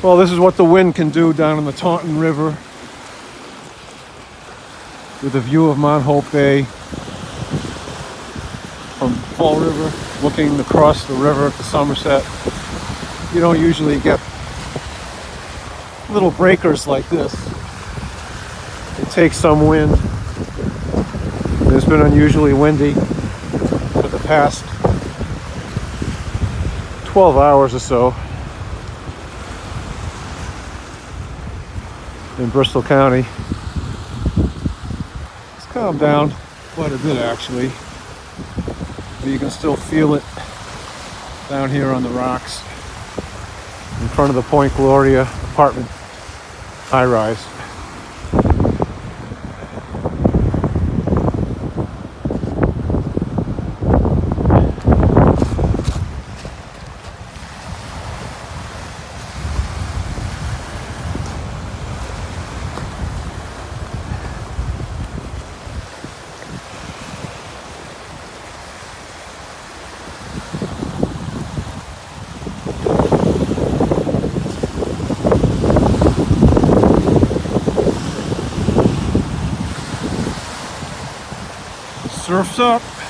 Well, this is what the wind can do down in the Taunton River with a view of Mount Hope Bay from Fall River, looking across the river to Somerset. You don't usually get little breakers like this. It takes some wind. It's been unusually windy for the past 12 hours or so in Bristol County. It's calmed down quite a bit actually, but you can still feel it down here on the rocks in front of the Point Gloria apartment high-rise. Surf's up.